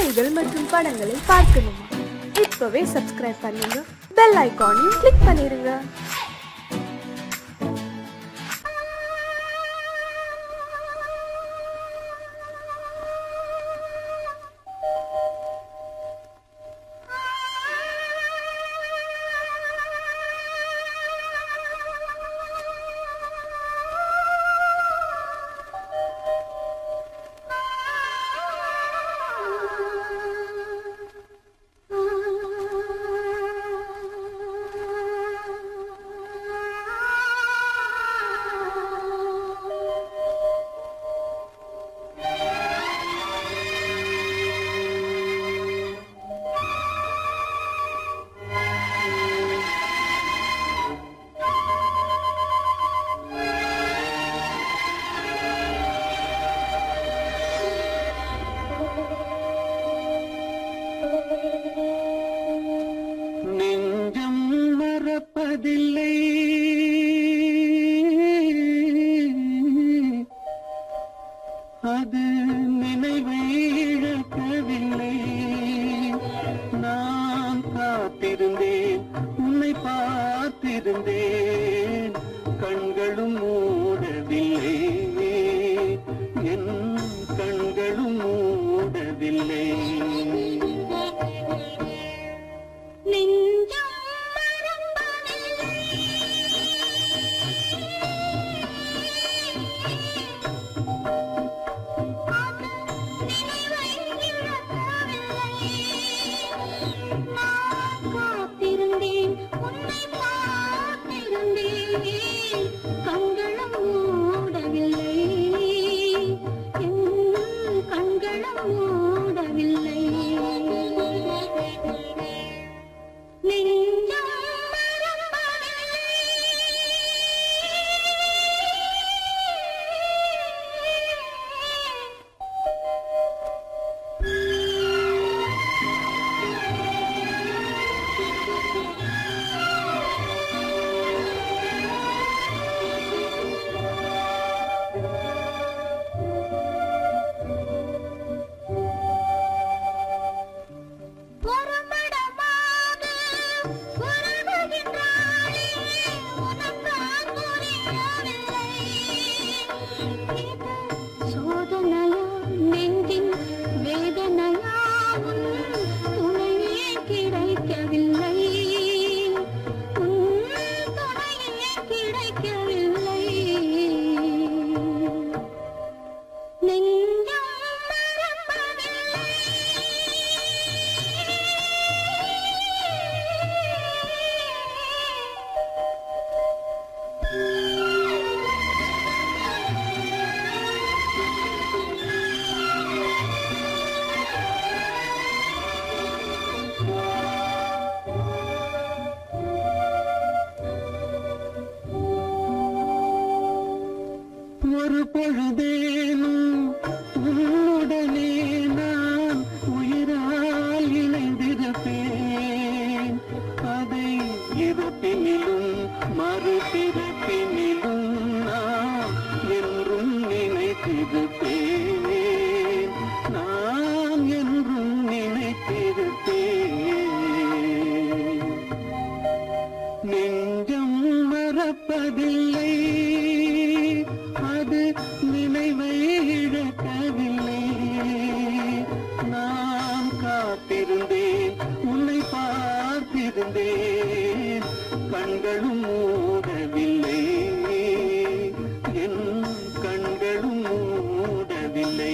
கதைகள் மற்றும் படங்களை பார்க்கணுமா? இப்பவே சப்ஸ்கிரைப் பண்ணுங்க, பெல் ஐகானையும் கிளிக் பண்ணிருங்க. அது நினைவை இழக்கவில்லை. நான் காத்திருந்தேன், உன்னை பார்த்திருந்தேன், கண்களும் மூடவில்லை, என் கண்களும் மூடவில்லை. ஒரு பொழுதேனும் உன்னுடனே நான் உயிரால் இணைந்திருப்பேன். அதை இறப்பினிலும் மறுபிறப்பினிலும் நான் என்றும் நினைத்திருப்பேன். நான் என்றும் நினைத்திருப்பேன். நெஞ்சம் மறப்பதில்லை, அது நினைவை இழக்கவில்லை. நான் காத்திருந்தேன், உன்னை பார்த்திருந்தேன், கண்களும் மூடவில்லை, என் கண்களும் மூடவில்லை.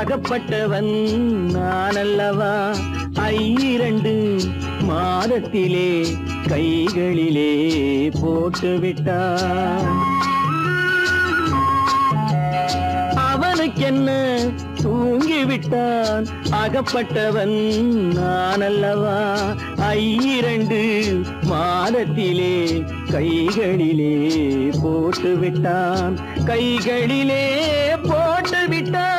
அகப்பட்டவன் நான் அல்லவா 2 மாதத்திலே கைகளிலே போட்டு விட்டான். அவனுக்கென்ன தூங்கிவிட்டான், அகப்பட்டவன் நான் அல்லவா 2 மாதத்திலே கைகளிலே போட்டு விட்டான், கைகளிலே போட்டு விட்டான்.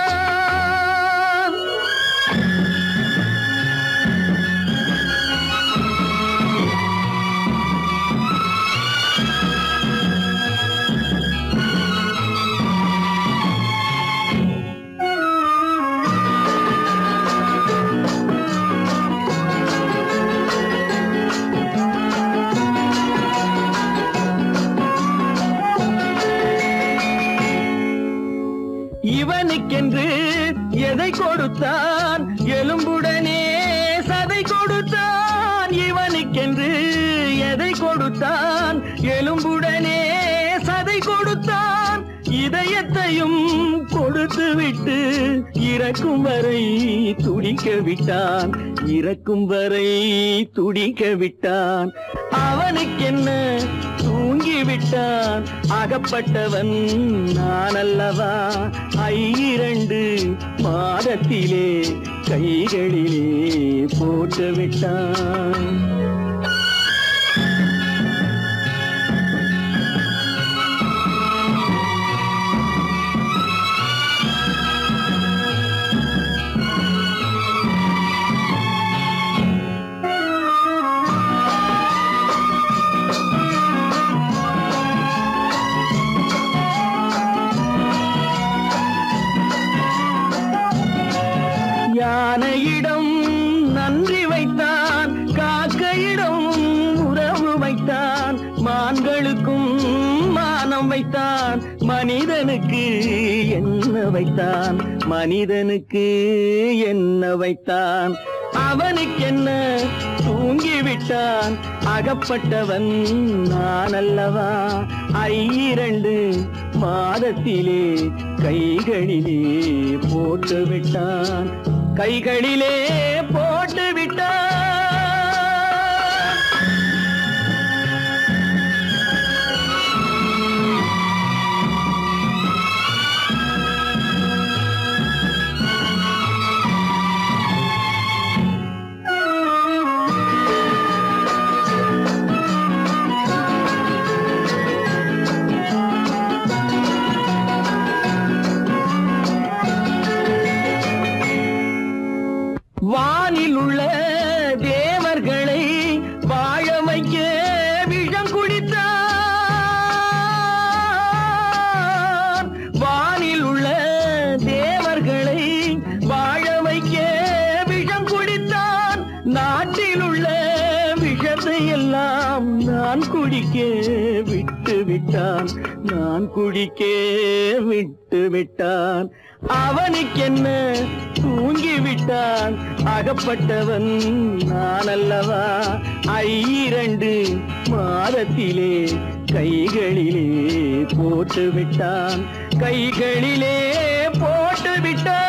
இவனுக்கென்று எதை கொடுத்தான், எலும்புடனே சதை கொடுத்தான். இவனுக்கென்று எதை கொடுத்தான், எலும்புடனே சதை கொடுத்தான். இதயத்தையும் கொடுத்து விட்டு இறக்கும் வரை துடிக்க விட்டான், இறக்கும் வரை துடிக்க விட்டான். அவனுக்கென்ன தூங்கிவிட்டான், அகப்பட்டவன் நான் அல்லவா 2 மாதத்திலே கைகளிலே போட்டு விட்டான். யானையிடம் நன்றி வைத்தான், காக்கையிடம் உறவு வைத்தான், மான்களுக்கும் மானம் வைத்தான், மனிதனுக்கு என்ன வைத்தான், மனிதனுக்கு என்ன வைத்தான். அவனுக்கென்ன தூங்கிவிட்டான், அகப்பட்டவன் நான் அல்லவா 2 மாதத்திலே கைகளிலே போட்டு விட்டான், கைகளிலே போட்டு விட்டான். வானில் உள்ள தேவர்களை வாழ வைக்க விஷம் குடித்தான். வானில் உள்ள தேவர்களை வாழ வைக்க விஷம் குடித்தான். நாட்டில் உள்ள விஷத்தை எல்லாம் நான் குடிக்க விட்டு விட்டான், நான் குடிக்க விட்டு விட்டான். அவனுக்கென்ன தூங்கிவிட்டான், அகப்பட்டவன் நான் அல்லவா 2 மாதத்திலே கைகளிலே போட்டு விட்டான், கைகளிலே போட்டு விட்டான்.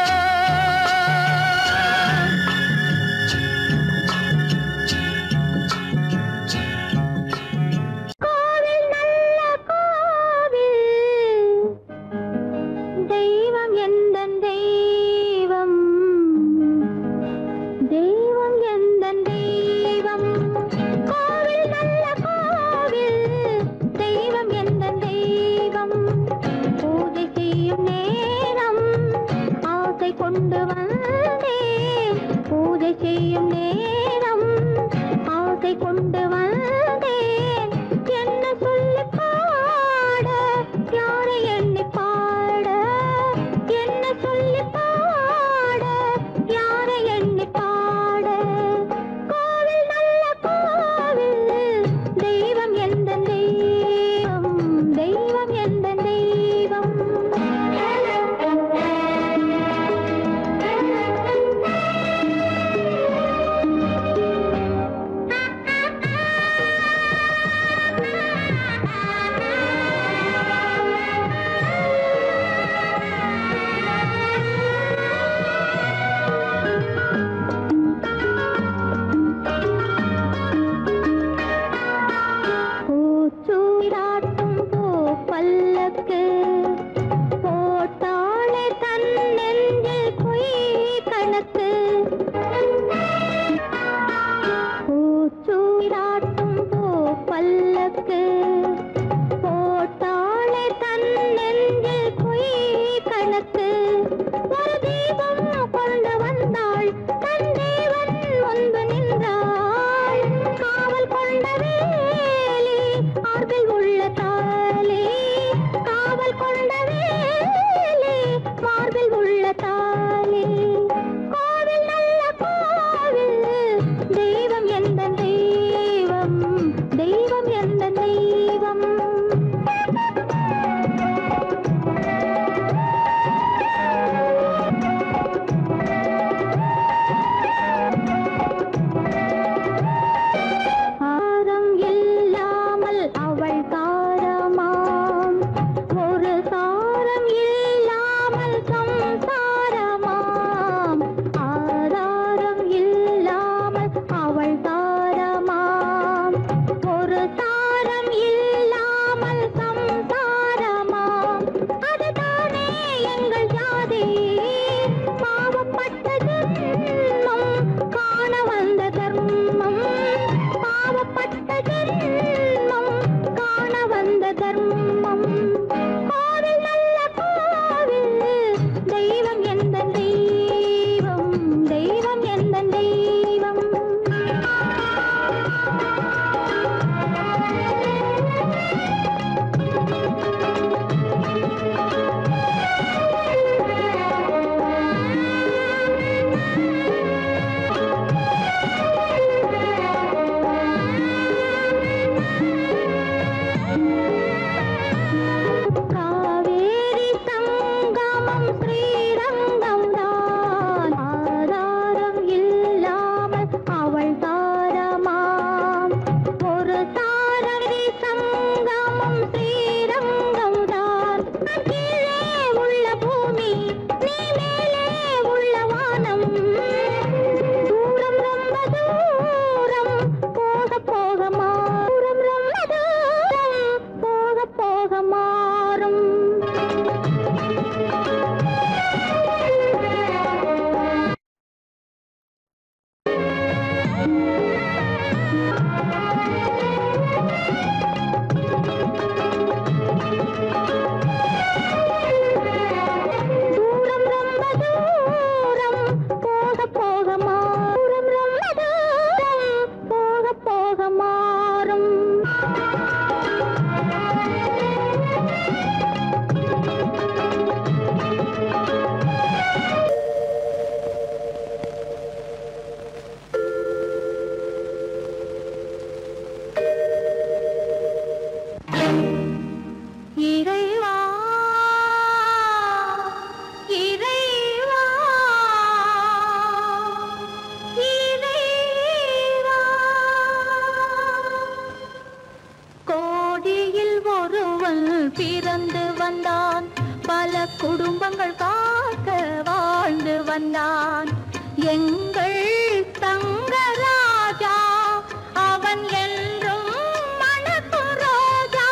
பிறந்து வந்தான், பல குடும்பங்கள் காக்க வாழ்ந்து வந்தான். எங்கள் தங்கராஜா அவன் என்றும் மணக்கும் ரோஜா.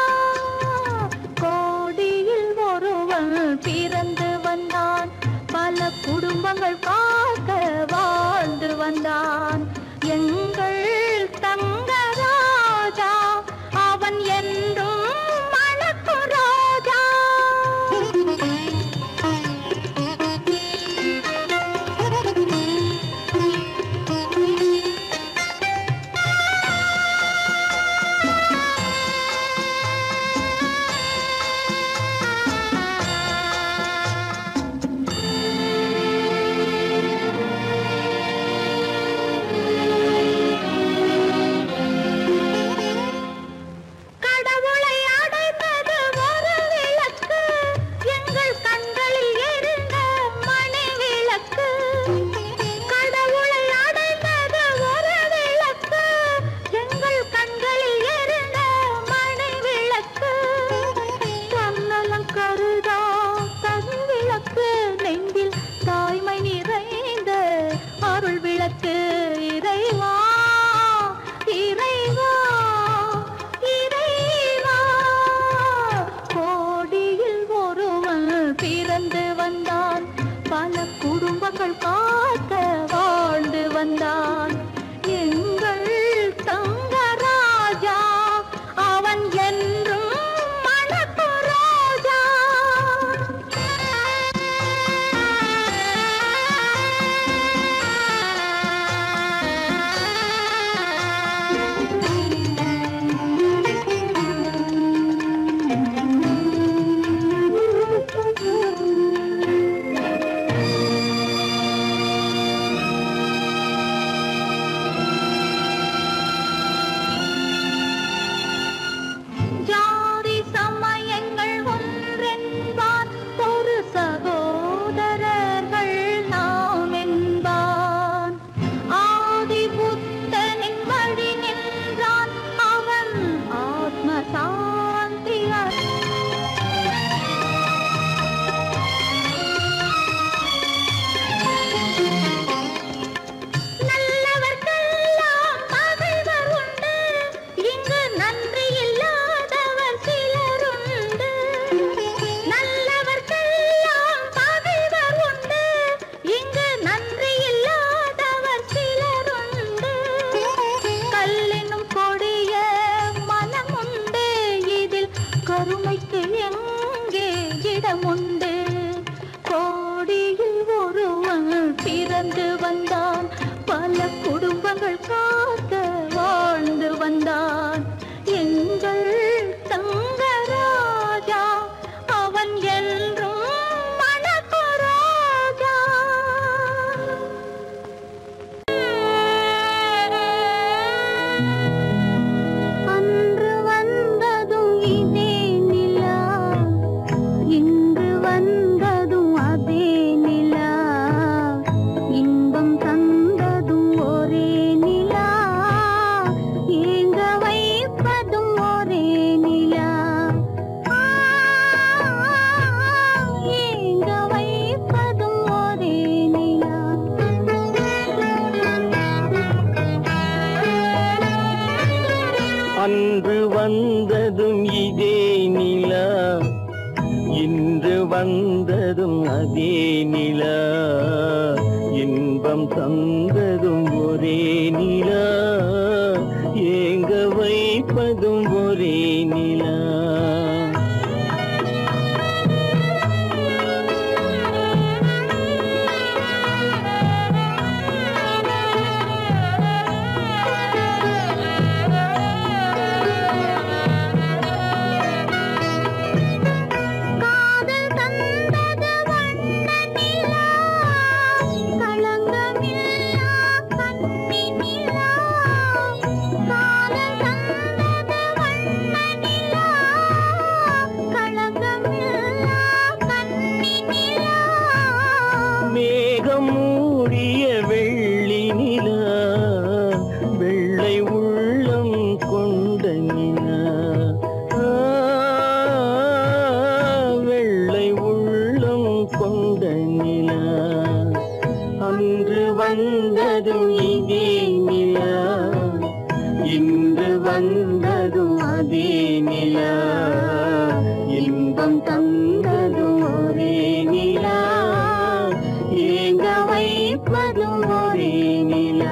கோடியில் ஒருவன் பிறந்து வந்தான், பல குடும்பங்கள் காக்க வாழ்ந்து வந்தான். எங்கள் தங்கராஜா அவன் என்றும் காக்க வாழ்ந்து வந்தான். எங்கள் தங்கராஜா அவன் என்றும் மணக்கும் ரோஜா. கருமைக்கு எங்கே இடமுண்டு? கோடியில் ஒருவன் பிறந்து வந்தான், பல குடும்பங்கள் காக்க வாழ்ந்து வந்தான். எங்கள் தங்கராஜா அவன் என்றும் மணக்கும் ரோஜா. அன்று வந்ததும் இதே நிலா, இன்று வந்ததும் அதே நிலா, இன்பம் தந்ததும் ஒரே நிலா, ஏங்க வைப்பதும் ஒரே நிலா, ஏங்க வைப்பதும் ஒரே நிலா. அன்று வந்ததும் இதே நிலா, இன்று வந்ததும் அதே நிலா, இன்பம் தந்ததும் ஒரே நிலா, இதே நிலா இன்று வந்ததும் அதே நிலா இன்பம் தந்ததும் ஒரே நிலா ஏங்க வைப்பதும் ஒரே நிலா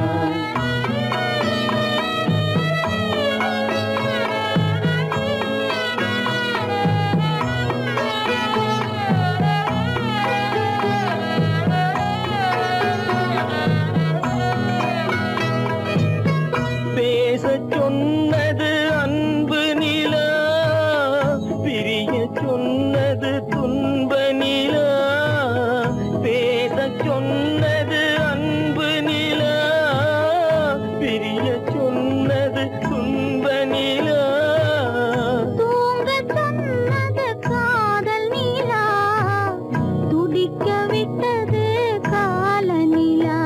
சொன்னது அன்பு நிலா பிரிய சொன்னது துன்ப நிலா பேச சொன்னது அன்பு நிலா பிரிய சொன்னது துன்ப நிலா தூங்க சொன்னது காதல் நிலா துடிக்க விட்டது கால நிலா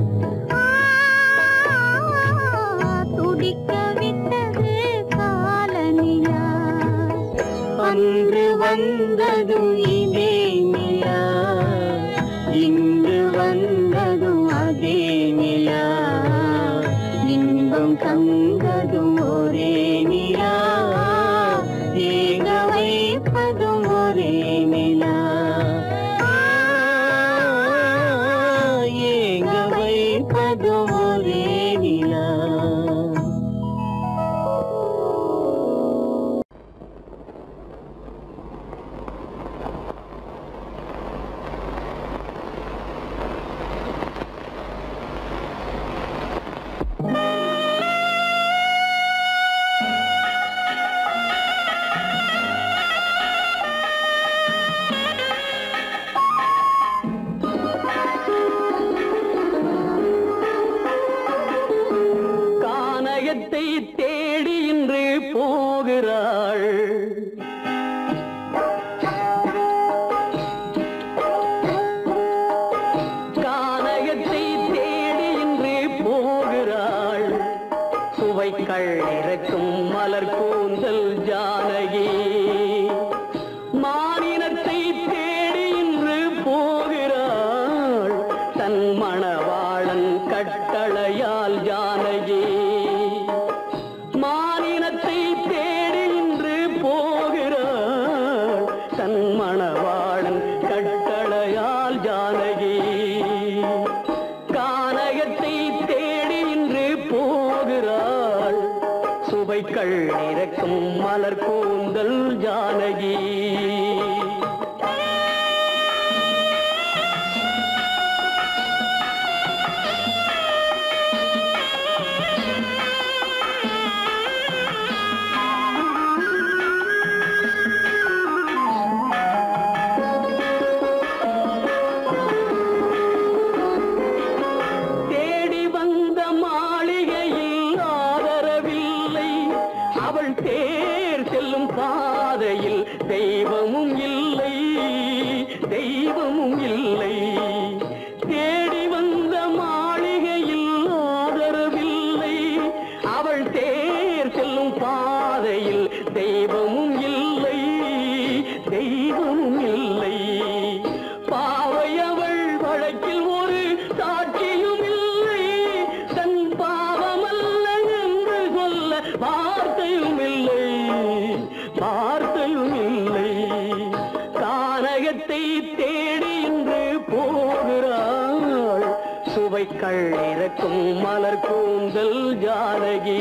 துடிக்க விட்டது கால நிலா அன்று வந்ததும் இதே நிலா இன்று வந்ததும் அதே நிலா இன்பம் தந்ததும் ஒரே நிலா ஏங்க வைப்பதும் ஒரே நிலா ஏங்க வைப்பதும் ஒரே நிலா கானகத்தை தேடி இன்று போகிறாள் கானகத்தை தேடி இன்று போகிறாள் சுவைக்கள் இறக்கும் மலர் கூந்தல் ஜானகி மானினத்தை தேடி இன்று போகிறாள் தன் மணவாளன் கட்டளையால் ஜானகி மானினத்தை தேடி இன்று போகிறாள் தன் மணவாளன் கட்டளையால் ஜானகி கானகத்தை தேடி இன்று போகிறாள் சுவைக்கள் இறக்கும் மலர் கூந்தல் ஜானகி தெய்வமும் இல்லை தெய்வமும் இல்லை தேடி வந்த மாளிகையில் ஆதரவில்லை அவள் தேர் செல்லும் பாதையில் தெய்வமும் இல்லை தெய்வமும் இல்லை பாவை அவள் வழக்கில் ஒரு சாட்சியும் இல்லை தன் பாவமல்ல என்று சொல்ல வார்த்தையும் இல்லை வார்த்தையும் இல்லை கானகத்தை தேடி இன்று போகிறாள் சுவைக்கள் இறக்கும் மலர் கூந்தல் ஜானகி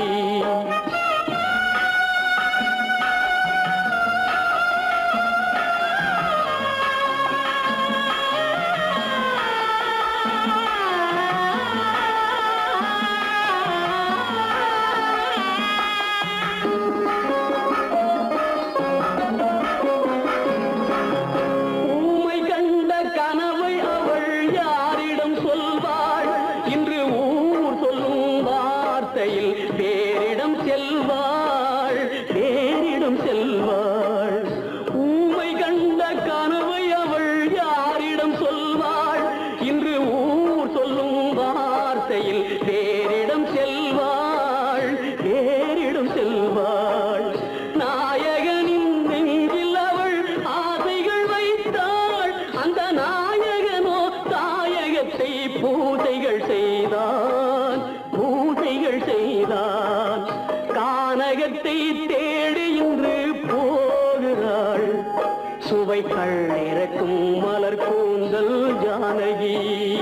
வேறிடம் செல்வாள் வேறிடம் செல்வாள் ஊமை கண்ட கனவை அவள் யாரிடம் சொல்வாள் இன்று ஊர் சொல்லும் வார்த்தையில் வேறிடம் செல்வாள் வேறிடம் செல்வாள் நாயகனின் நெஞ்சில் அவள் ஆசைகள் வைத்தாள் அந்த நாயகனோ தாயகத்தை பூஜைகள் செய்தாள் கானகத்தை தேடி இன்று போகிறாள் சுவைகள் இறக்கும் மலர் கூந்தல் ஜானகி.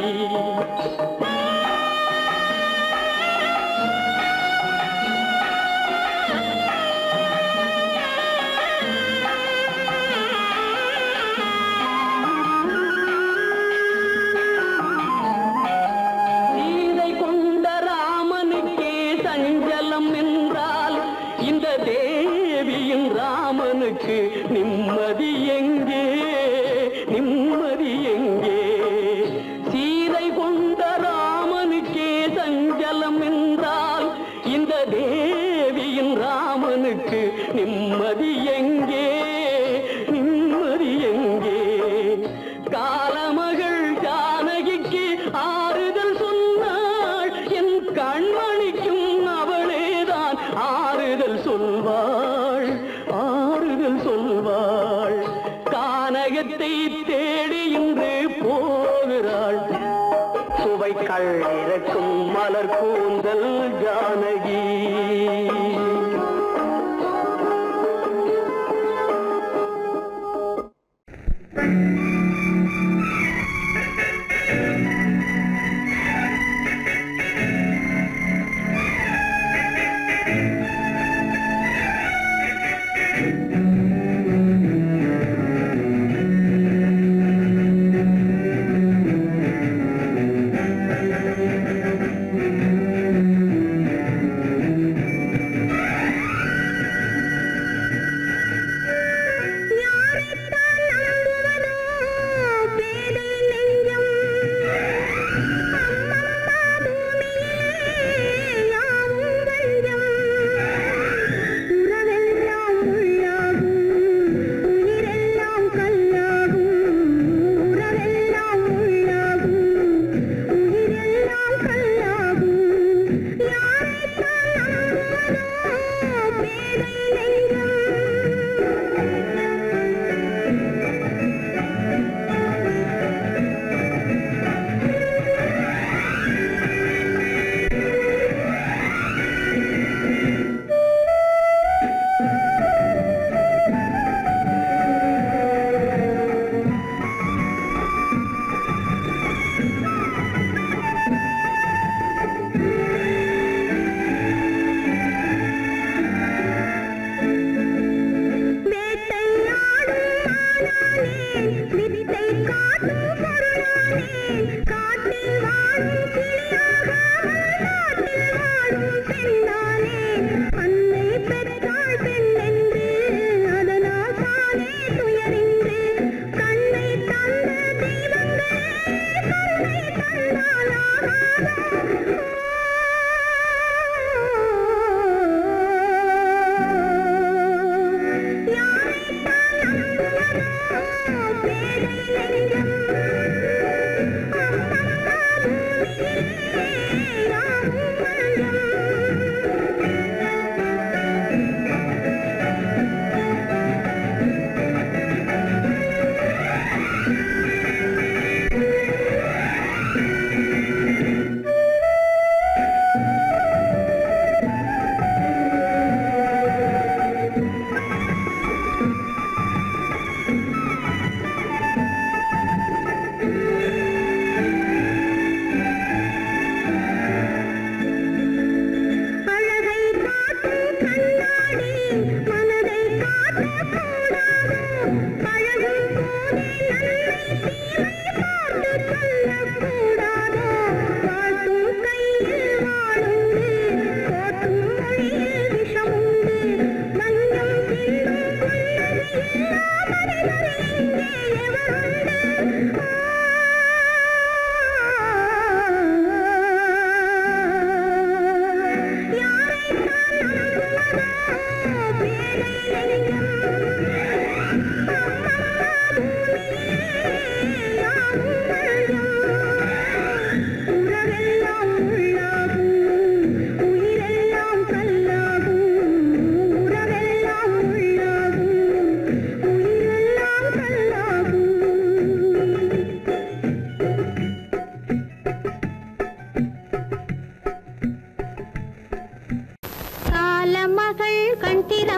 ராமனுக்கு நிம்மதி எங்கே நிம்மதி எங்கே? சீதை கொண்ட ராமனுக்கே சஞ்சலம் என்றால் இந்த தேவியின் ராமனுக்கு நிம்மதி எங்கே நிம்மதி எங்கே? காலமகள் ஜானகிக்கு ஆறுதல் சொன்னாள் என் கண்மணிக்கும் அவளேதான் ஆறுதல் சொல்வாள் ஆறுதல் சொல்வாள். கானகத்தை தேடி இன்று போகிறாள் சுவைகள் இறக்கும் மலர் கூந்தல் ஜானகி.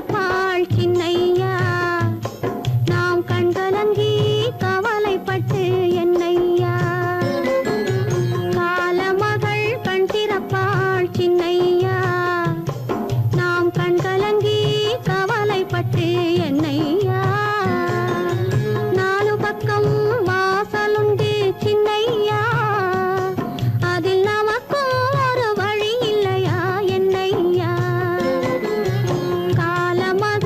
பிறப்பாள் சின்னையா நாம் கண்கலங்கி கவலைப்பட்டு என்னையா காலமகள் கண் திறப்பாள் சின்னையா நாம் கண்கலங்கி கவலைப்பட்டு என்னையா நாலு பக்கம் வாசலுண்டு சின்னையா அதில் நமக்கும் ஒரு வழி இல்லையா என்னையா காலமகள்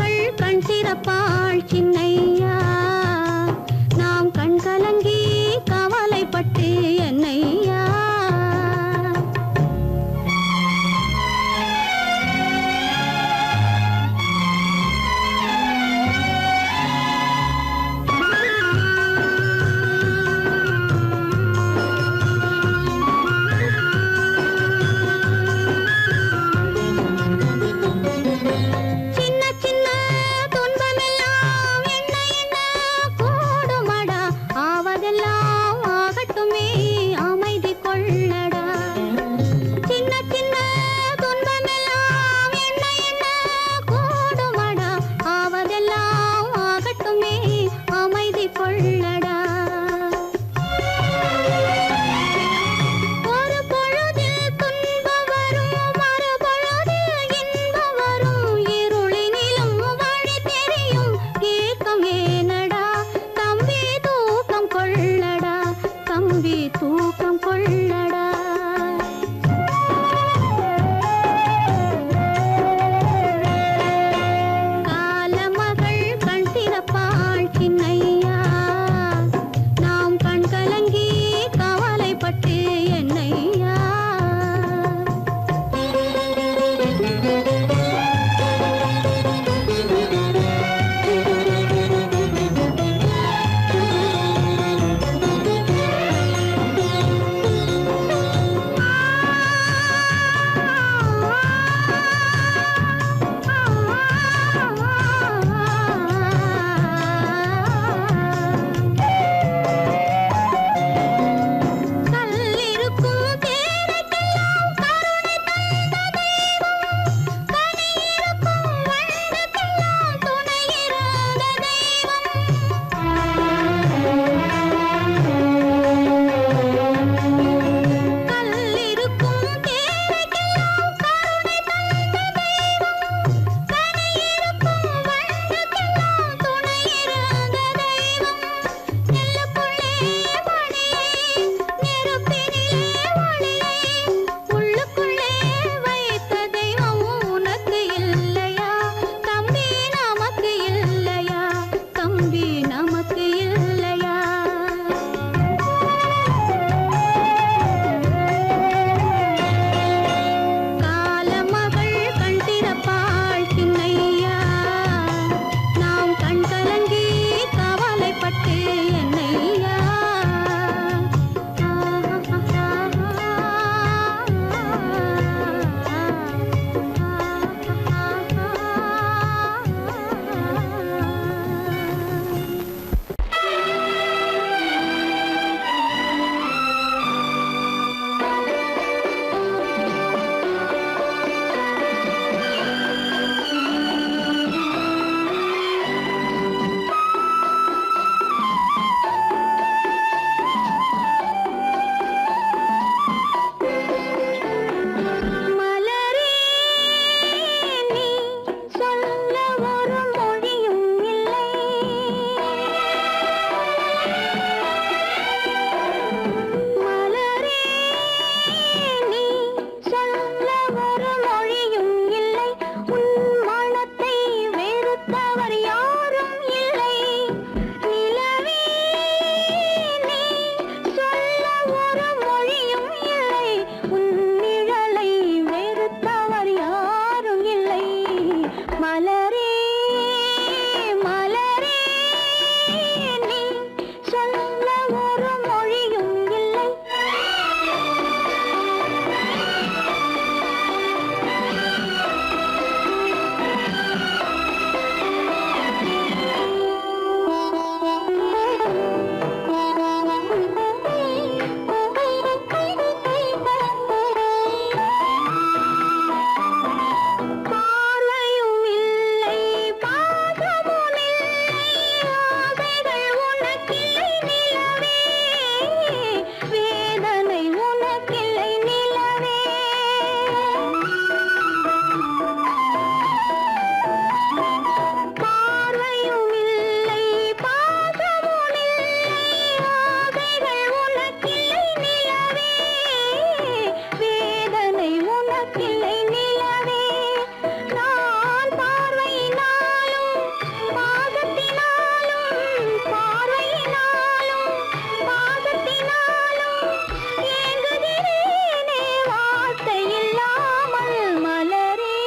எனக்கில்லை நிலவே நான் பார்வையினாலும் பாசத்தினாலும் பார்வையினாலும் பாசத்தினாலும் ஏங்குகிறேனே வார்த்தை இல்லாமல் மலரே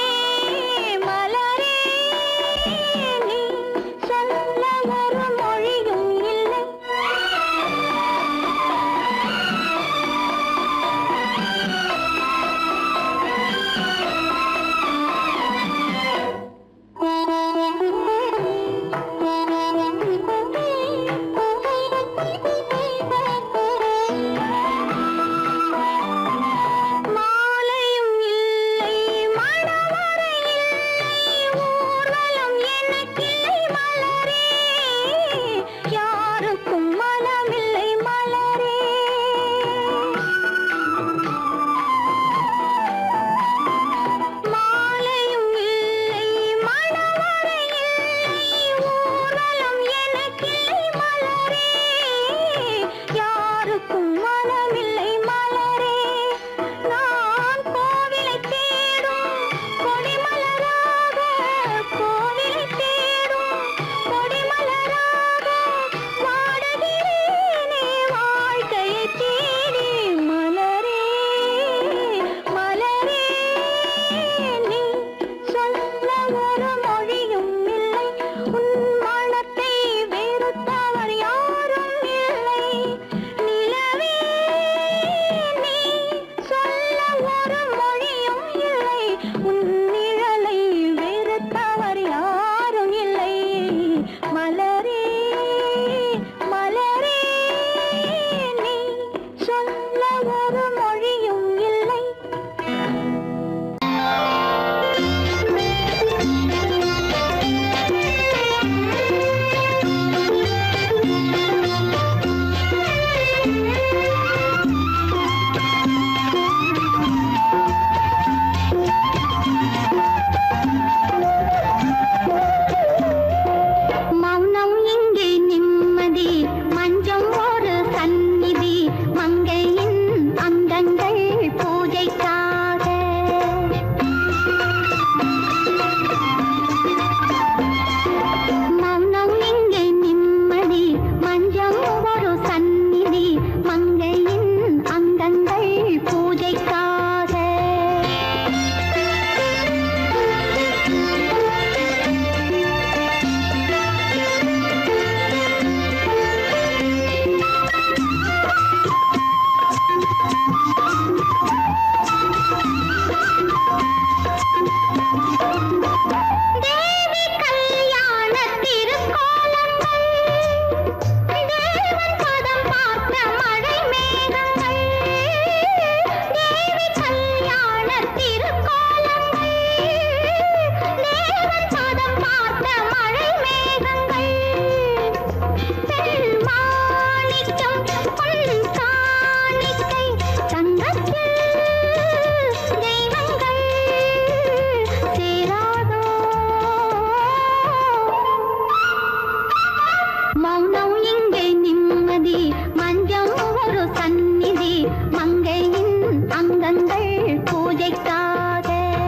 மலரே நீ சொல்ல ஒரு மொழியும் இல்லை மாலையும் இல்லை மணவரை இல்லை ஊர்வலம் எனக்கில்லை மலரே யாருக்கும் மனமில்லை மலரே மாலையும் இல்லை மணவரை இல்லை ஊர்வலம் எனக்கில்லை மலரே யாருக்கும் மனமில்லை மலரே நான் கோவிலை தேடும் கொடிமலராக கோவிலை தேடும் கொடிமலராக வாடுகிறேனே வாழ்க்கையை தேடி மலரே மலரே நீ சொல்ல ஒரு மொழியும் இல்லை உன் மனத்தை வெறுத்தவர் யாரும் இல்லை நிலவே நீ சொல்ல ஒரு மொழியும் இல்லை உன் நிழலை வெறுத்தவர் யாரும் இல்லை மலரே மலரே நீ சொல்ல ஒரு மொழியும் இல்லை மௌனம் இங்கே நிம்மதி மஞ்சம் ஒரு சந்நிதி மங்கையின் அங்கங்கள் பூஜைக்காக மௌனம் இங்கே நிம்மதி மஞ்சம் ஒரு சந்நிதி மங்கையின் அங்கங்கள் பூஜைக்காக தேவி கல்யாண திருக்கோலங்கள் தேவன் பதம் பார்த்த மழை மேகங்கள் தேவி கல்யாண திருக்கோலங்கள் தேவன் பதம் பார்த்த மழை மேகங்கள் பெண் மாணிக்கம் பொன் காணிக்கை தங்கத்தில் தெய்வங்கள் சேராதோ மௌனம் இங்கே நிம்மதி மஞ்சம் ஒரு சந்நிதி மங்கையின் அங்கங்கள் பூஜைக்காக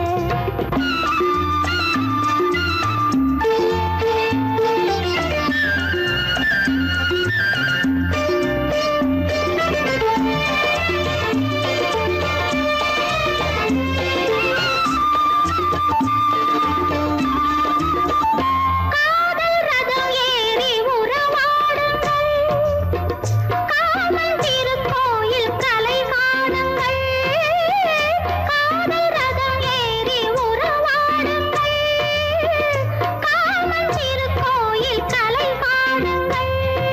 காதல் ரதம் ஏறி உறவாடுங்கள் காமன் திருக்கோயில் கலை காணுங்கள் காதல் ரதம் ஏறி உறவாடுங்கள் காமன் திருக்கோயில் கலை காணுங்கள்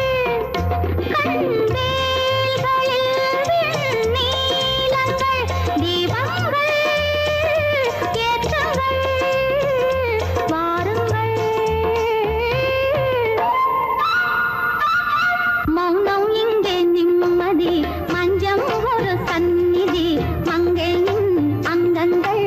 கண்வேல்களில் வெண்ணீலங்கள் தீபங்கள் ஏற்றுங்கள் வாருங்கள் மௌனம் இங்கே நிம்மதி மஞ்சம் ஒரு சந்நிதி மங்கையின் அங்கங்கள்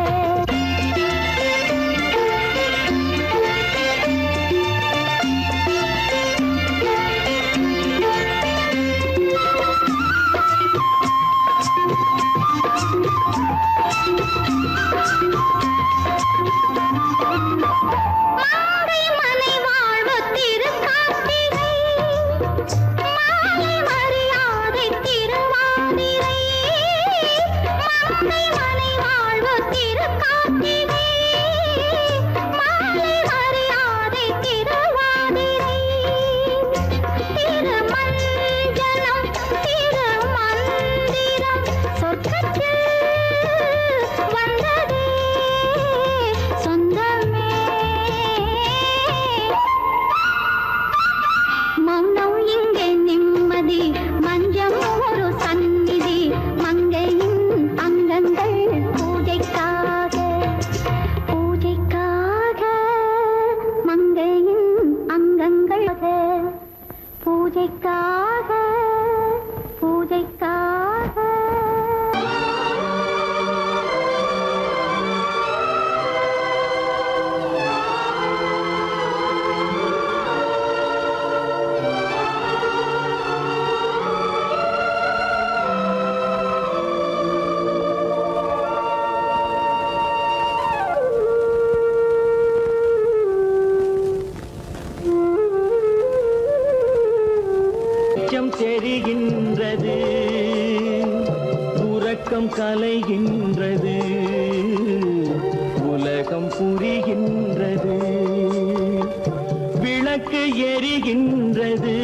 எரிகின்றது,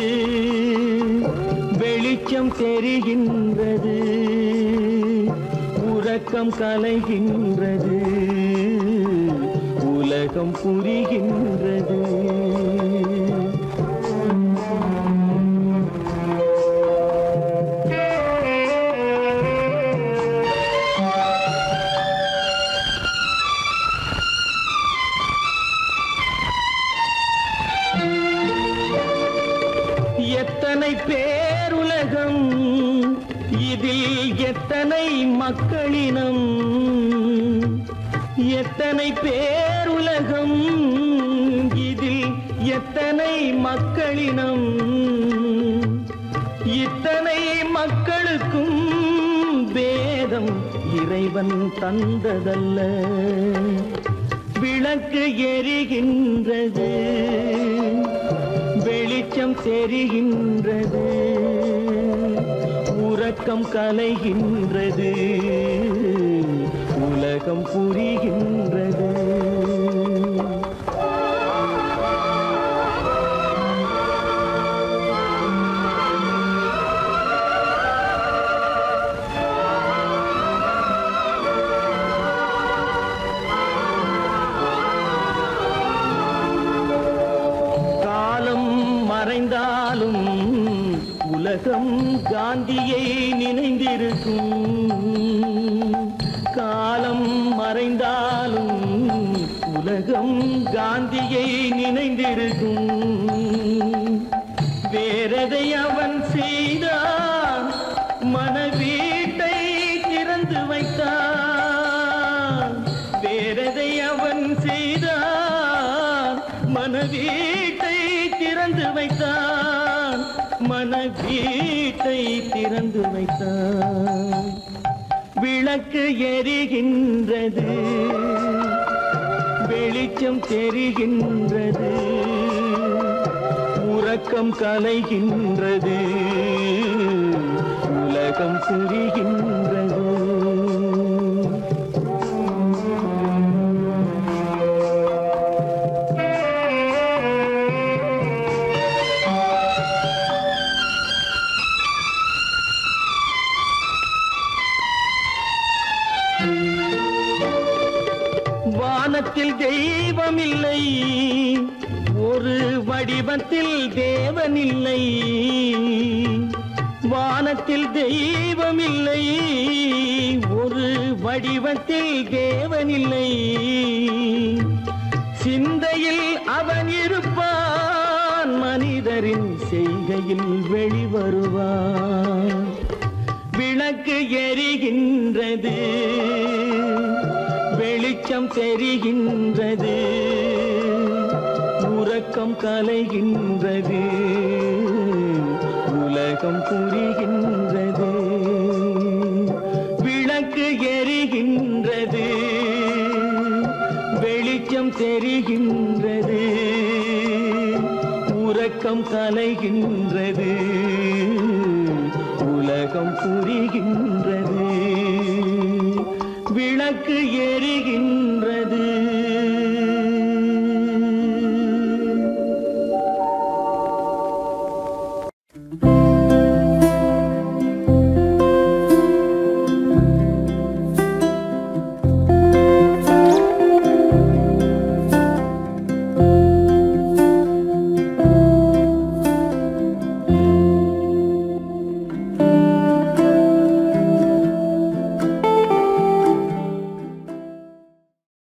வெளிச்சம் தெரிகின்றது, உறக்கம் கலைகின்றது, உலகம் புரிகின்றது. எத்தனை பேருலகம், இதில் எத்தனை மக்களினம், எத்தனை பேருலகம், இதில் எத்தனை மக்களினம், இத்தனை மக்களுக்கும் வேதம் இறைவன் தந்ததல்ல. விளக்கு எரிகின்றது, வெளிச்சம் தெரிகின்றது, உறக்கம் கலைகின்றது, உலகம் புரிகின்றது. மறைந்தாலும் உலகம் காந்தியை நினைந்திருக்கும், காலம் மறைந்தாலும் உலகம் காந்தியை நினைந்திருக்கும். வேறதை அவன் செய்தான், மனவீட்டை திறந்து வைத்தான். வேறதை அவன் செய்தான், மனவீட்டை திறந்து வைத்தான், மனவீட்டை திறந்து வைத்தான். விளக்கு எரிகின்றது, வெளிச்சம் தெரிகின்றது, உறக்கம் கலைகின்றது, உலகம் புரிகின்றது. வானத்தில் தெய்வமில்லை, ஒரு வடிவத்தில் தேவனில்லை. வானத்தில் தெய்வமில்லை, ஒரு வடிவத்தில் தேவனில்லை. சிந்தையில் அவன் இருப்பான், மனிதரின் செய்கையில் வெளிவருவான். விளக்கு எரிகின்றது, வெளிச்சம் தெரிகின்றது, உறக்கம் கலைகின்றது, உலகம் புரிகின்றது. விளக்கு எரிகின்றது, வெளிச்சம் தெரிகின்றது, உறக்கம் கலைகின்றது, உலகம் புரிகின்றது. விளக்கு எரிகின்றது.